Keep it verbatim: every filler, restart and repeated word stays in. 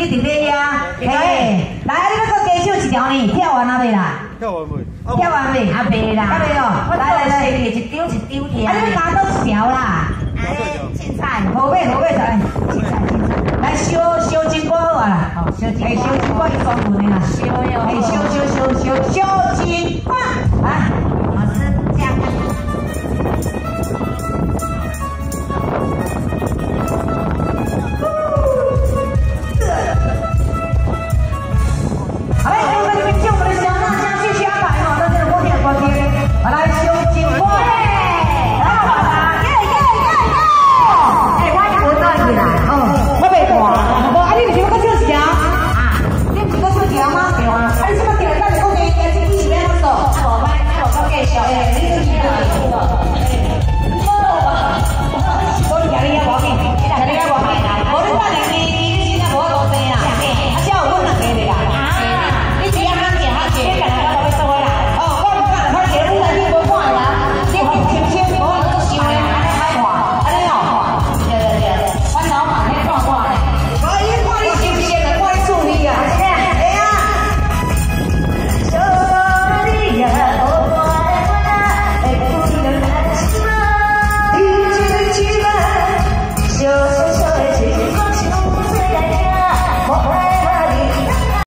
一定咧呀。嘿，来，你要搁加唱一条呢？跳完了未啦？ 跳完未？ 跳完未？还未啦。还未哦。来来来，一张一张跳。啊，你要拿到一条啦。凊彩，好买好买来，凊彩凊彩。来烧烧金瓜好啊啦。好，烧金瓜。哎，烧金瓜是专门的啦。烧哟。哎，烧烧烧烧烧金瓜。啊。